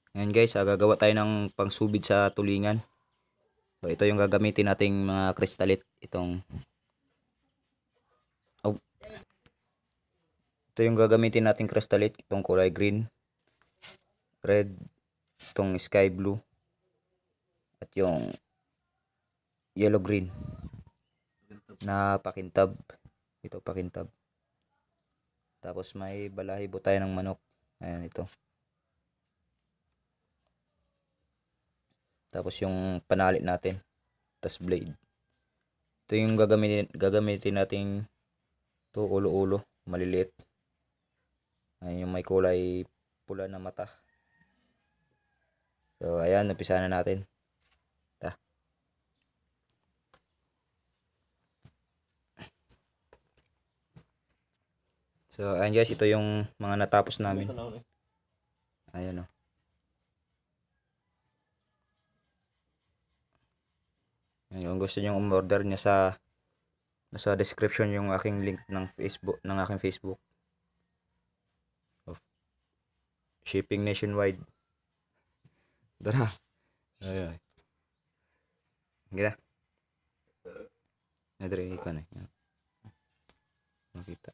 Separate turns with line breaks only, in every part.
Ngayon guys, gagawa tayo ng pangsubid sa tulingan. So ito yung gagamitin nating mga kristalit. Oh, ito yung gagamitin nating kristalit. Itong kulay green, red, itong sky blue, at yung yellow green na pakintab. Ito pakintab. Tapos may balahibo tayo ng manok. Ayan ito. Tapos yung panalit natin. Tapos blade. Ito yung gagamitin nating to ulo-ulo. Maliliit. Ayan yung may kulay pula na mata. So ayan, umpisa na natin. So ayan guys, ito yung mga natapos namin. Ayan o. Kung gusto niyo umorder niya nasa description yung aking link ng aking Facebook. Of shipping nationwide. Dara. Ayan. Gila. Nadiri ka na. Makita.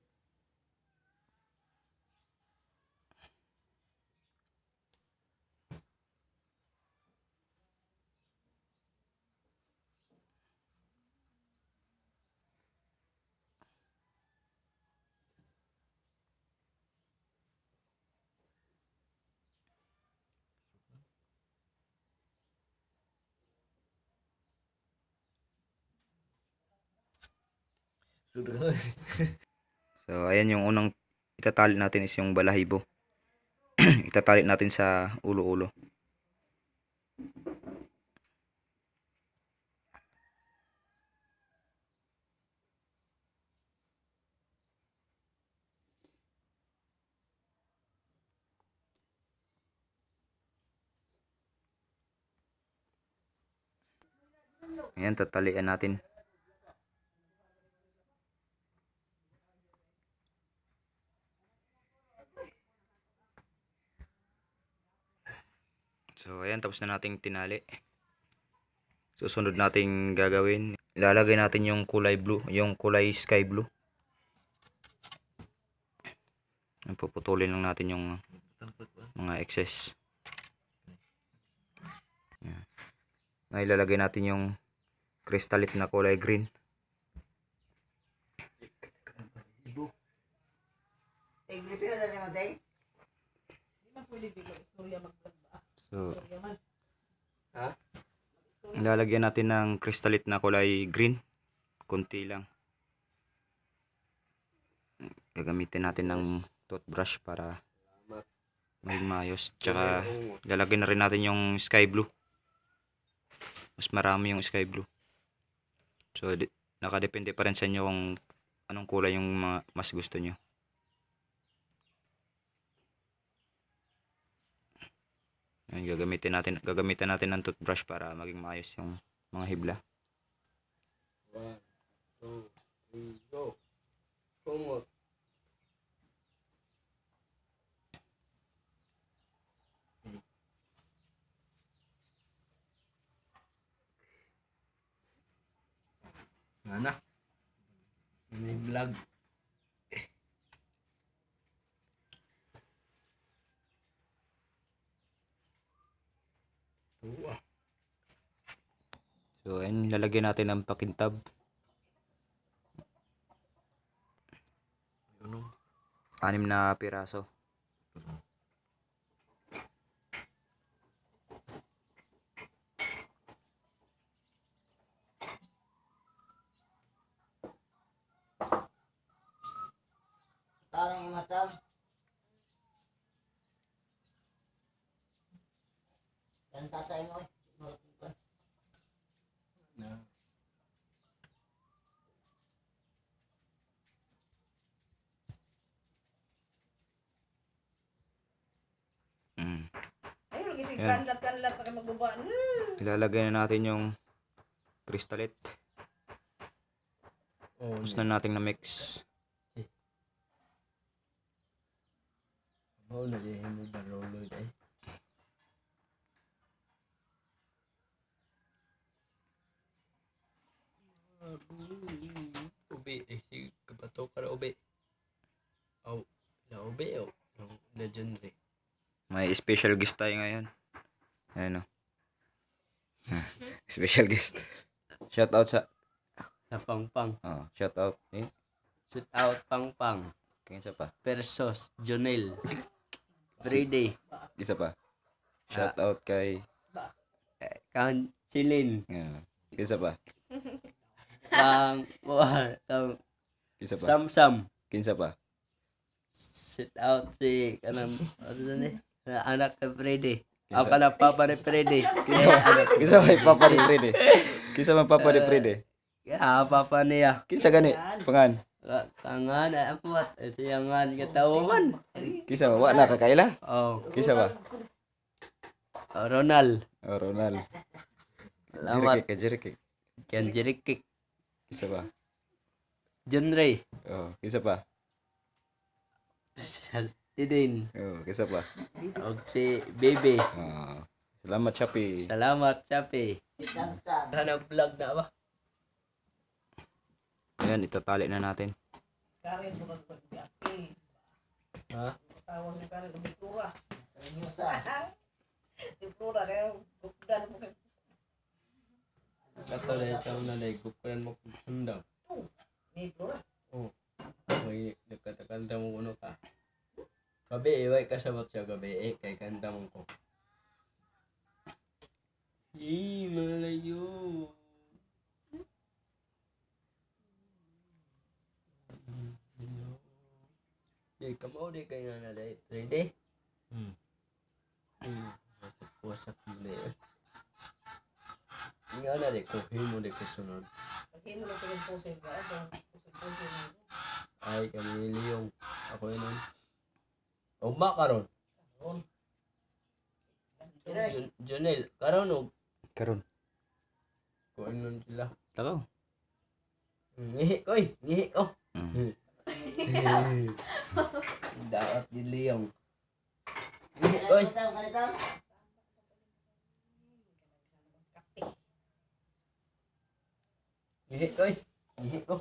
So ayan yung unang itatali natin is yung balahibo. Itatali natin sa ulo-ulo. Ayan, tatalian natin. So ayan, tapos na nating tinali. Susunod nating gagawin, ilalagay natin yung kulay blue, yung kulay sky blue. Puputulin lang natin yung mga excess. Ayan. Na ilalagay natin yung kristalit na kulay green. So, ilalagyan natin ng kristalit na kulay green. Kunti lang. Gagamitin natin ng toothbrush para maging maayos. Tsaka ilalagay na rin natin yung sky blue. Mas marami yung sky blue. So, nakadepende pa rin sa inyo kung anong kulay yung mas gusto nyo. Ayan, gagamitin natin ng toothbrush para maging maayos yung mga hibla.
1, 2, 3, go. Kumot. Mana? May vlog.
So, ayan, lalagyan natin ng pakintab. 6 na piraso.
Tarang yung matang. Ganda sa imo eh. Ayun, gising
Ayan.
kanlat-kanlat na magbaba.
Ilalagay na natin yung kristalit. Tapos na natin na mix.
Oh, nagihimo ba rolloid eh? Ubi si kapato para ubi. Oh, na ubi oh. Yung legendary.
May special guest tayo ngayon. Ayun o. Special guest. Shout out sa...
Sa pangpang.
shout out.
Shoot out pangpang.
Kinsa pa?
Persos. Jonel. Friday.
Isa pa. Shout out kay...
Kansilin.
Kinsa pa?
Pang
Kinsa pa?
Samsam.
Kinsa pa?
Shoot out si kanang ano na anak ni Friday.
Kinsa?
Apa na papa ni Friday.
Kinsa may papa ni Frede? Kinsa man papa ni Frede?
Ya, papa niya.
Kinsa gani? Pangan.
Tangan ay apat. Ito yung katawan.
Kinsa man? Wa na kakaila?
Oh,
Kinsa ba?
Ronald.
Ronald.
Salamat.
Jerikik.
Ken Jerikik.
Kinsa ba?
John Ray.
Kinsa pa?
Tidin.
Kinsa pa?
Og si Baby.
Salamat, Chappy.
Salamat, Chappy.
Samsam.
Hanap vlog na ba?
Ayan, itatali na natin.
Karin bukan pagbiaki.
Ha?
Tawag ni Karin bitura. Seryosa. Bitura kayo kudan mo.
Kato na ito na kukuyan mo kung sundang.
Ni bitura.
May nagkatakanda mo kuno ka. Gabi, iway kasabot siya gabi. Kay kanda mo ko. Malayo. Kamu di kayo na dahil 3D? Wasak-wasak mo na yun. Nga na di, kuhin mo di kasunod.
Pagin mo na ko yung pose ba? Pose mo.
Ay, kami liyong. Ako yun. Ugma karon. Jonel, karon og.
Karon.
Kuhin nun sila.
Takaw.
Ngihi ko eh. Ngihi ko. Dapat din liyong. Ngihi ko eh. Ngihi ko eh. Ngihi ko.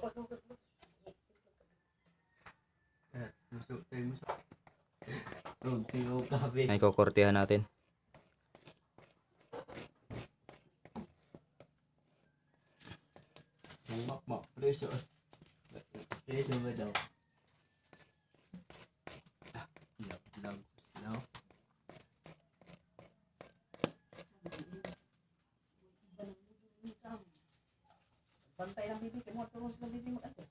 Musok tayo musok. Rog, tingog kabe.
Ay, kukortihan natin.
Mak, preso. Preso ba daw? Lang.
Bantay ng bibi, kaya mo tulong sa bibi mo kasi.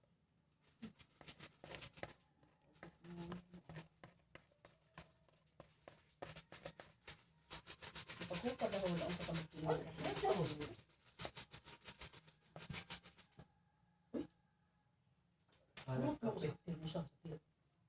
Pagkupa na wala ang sa kamagpili. Ano ko sa tibusan sa tiyo?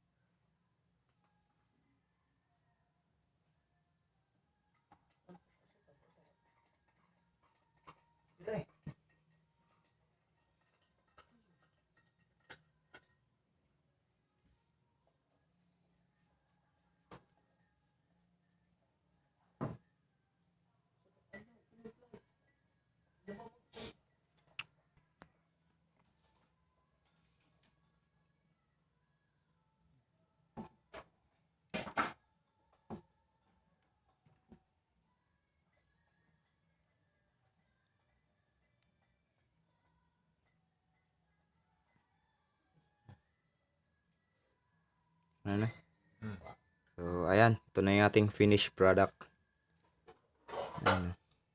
Ano? So, ayan. Ito na yung ating finished product. Ayan.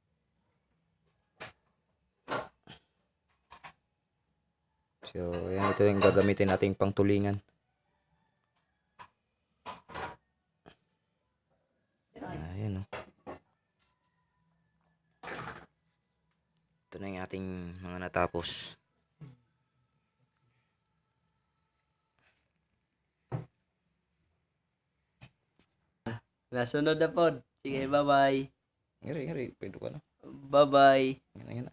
So, ayan. Ito yung gagamitin nating pangtulingan. Ayan, oh. Ito na yung ating mga natapos.
Nasunod na po. Sige, bye-bye.
Ngiri. Pwede ka na.
Bye-bye.
Ngina.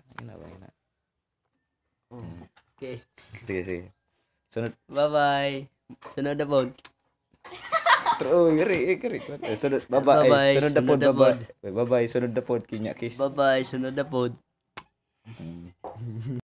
Okay.
Sige. Sunod.
Bye-bye. Sunod na po.
Oh, ngiri. Sunod. Bye-bye.
Bye-bye.
Sunod na pod.
Sunod na pod.
Bye-bye. Sunod na pod. Kinya kiss.
Bye-bye. Sunod na po.